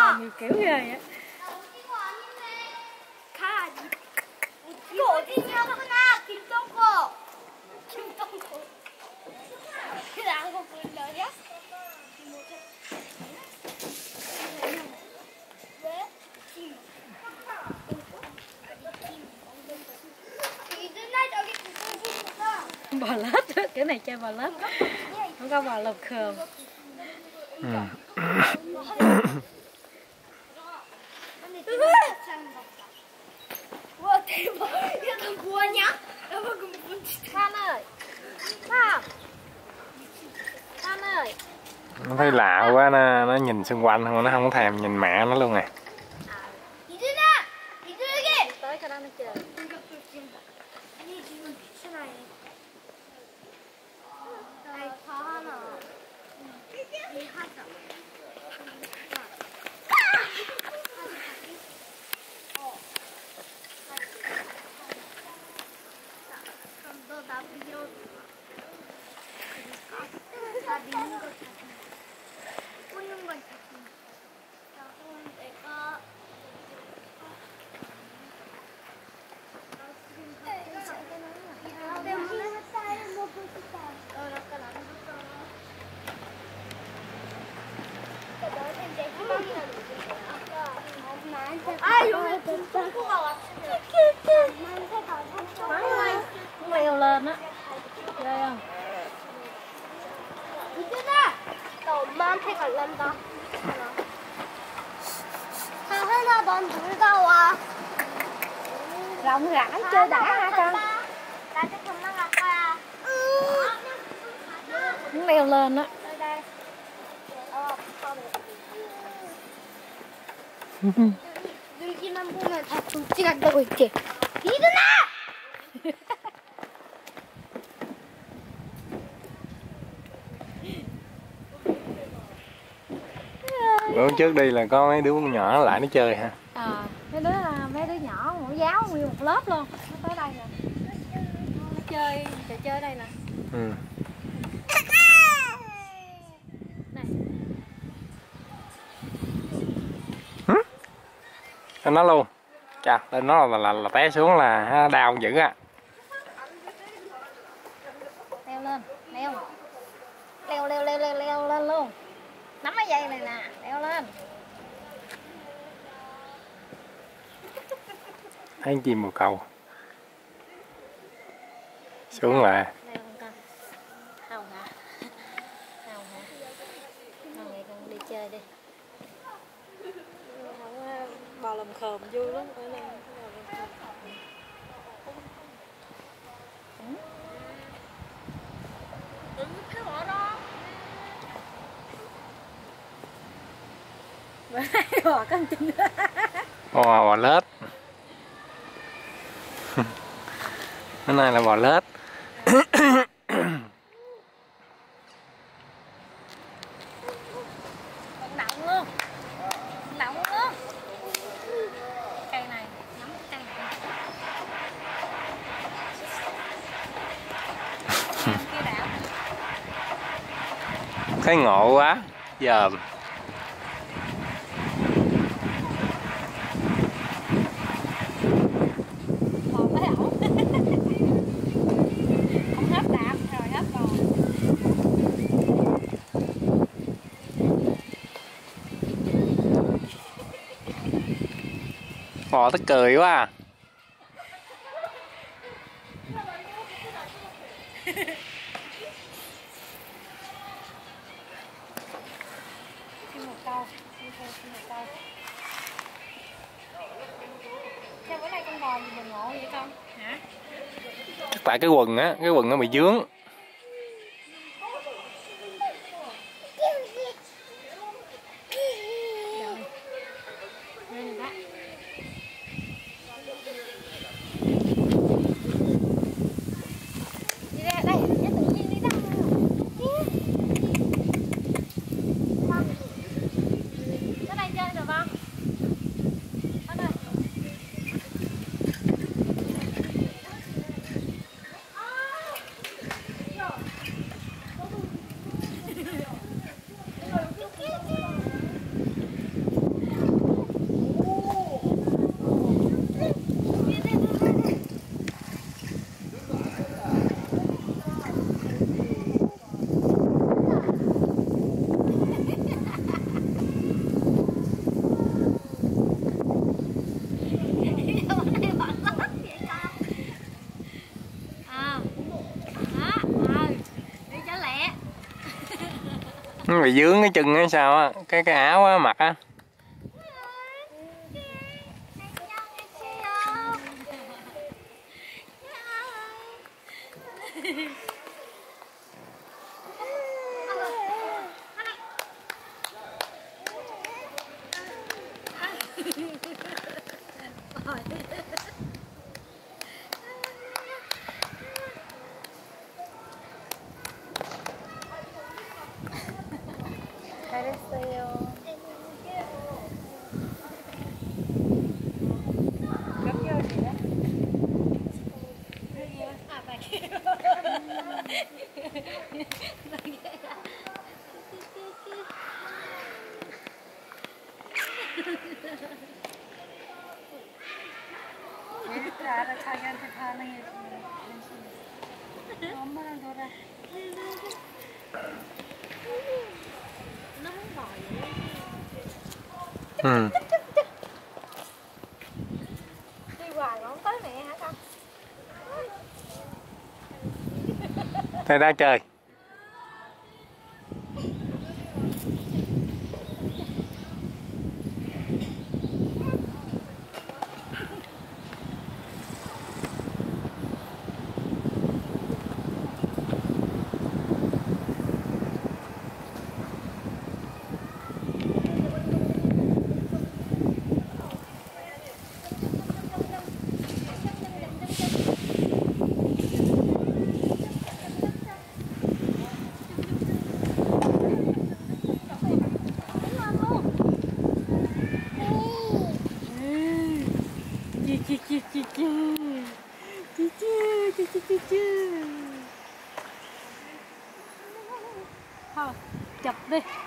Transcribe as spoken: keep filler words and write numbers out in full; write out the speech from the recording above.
아, nhiều kiểu ghê vậy. 이거 어디냐구나. 김동고. 김동고. 그 나고 불러냐? 왜? 김. 이들날 저기 김동고가. Bò lết, cái này chơi bò lết. Không có bò lục khờm. Ừ. 와 대박. 야 너 뭐하냐? 나 방금 뭔지. Phan ơi. Phan. Phan ơi. Nó thấy lạ quá, nó, nó nhìn xung quanh không, nó không có thèm nhìn mẹ nó luôn này. 이들아, 이들에게. Tới cái đó nó chơi. 아니 지금 괜찮아요. 아이 다 하나. 이 하자. 나 밀어. 나 미는 거 자신. 꼬는 건 자신. 자, 그럼 내가. 나 지금 이 때문에 쌀 먹고 싶다. 너 아까 안 줬잖아. 너한테 내 희망이라는 거야. 아까 나한테. 아 여기 김동고가 왔으면. 나한테 가서. Leo lên á. Ghê không? 이준아! 나 엄마한테 갈란다. 하은아, 넌 놀다 와. Rộng rãi chơi đã hả con? 나도 금방 갈 거야. Muốn leo lên á. 놀기만 보면 다 돌진한다고 했지. 이준아! Bữa trước đi là có mấy đứa nhỏ lại nó chơi ha. À, mấy đứa mấy đứa nhỏ mẫu giáo nguyên một lớp luôn. Nó tới đây nè. Nó chơi, trò chơi ở đây nè. Ừ. Này. Hử? Lên nó luôn. Chà, lên nó là, là, là té xuống là đau dữ á. Leo lên, leo. Leo leo leo leo leo lên luôn. Nắm cái dây này nè, leo lên. Thấy con chim bồ câu. Xuống lại. Leo không con? Không hả? Không hả? Con vậy con đi chơi đi. Không, bò lầm khờm vui lắm. Bò con chim. Bò, bò lết. Cái này là bò lết. Nặng luôn. Nặng luôn. Cây này, nắm cây này. Kia đảo. Thấy ngộ quá. Dòm. Bò tức cười quá à. Xin một câu, xin một câu. Sao bữa nay con bò gì mà ngộ vậy con? Hả? Tại cái quần á, cái quần nó bị dướng. Nó bị dướng cái chân hay sao á, cái cái áo á, mặc á. 잘했어요. 알아 자기한테 반응해주는 엄마랑 놀아. Nó muốn ngồi vậy. Ừ. Đi hoài mà không tới mẹ hả con? Thầy đang chơi. Chi chi chi chi chi chi chi chi chi chi. Thôi chụp đi.